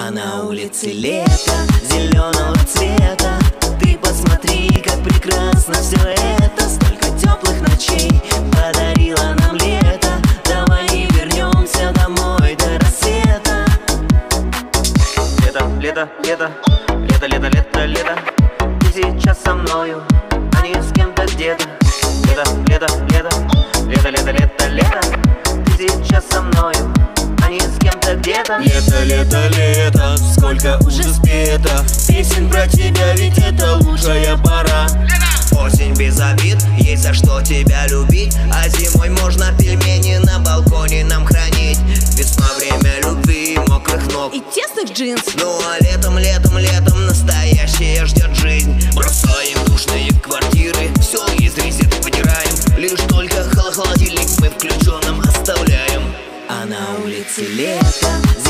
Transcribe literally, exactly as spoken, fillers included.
А на улице лето зеленого цвета. Ты посмотри, как прекрасно все это. Столько теплых ночей подарила нам лето. Давай не вернемся домой до рассвета. Лето, лето, лето, лето, лето, лето, лето. Ты сейчас со мною, а не с кем-то где-то. Лето, лето, лето, лето, лето, лето, лето. Ты сейчас со мною, а не с кем-то где-то. Лето, лето, лето, сколько уже спето песен про тебя, ведь это лучшая пора. Осень без обид, есть за что тебя любить. А зимой можно пельмени на балконе нам хранить. Весна — время любви и мокрых ног и тесных джинс. Ну а летом, летом, летом настоящее ждет жизнь. Бросаем душные квартиры, все из резет вытираем. Лишь только холодильник мы включенным оставляем. А на улице лето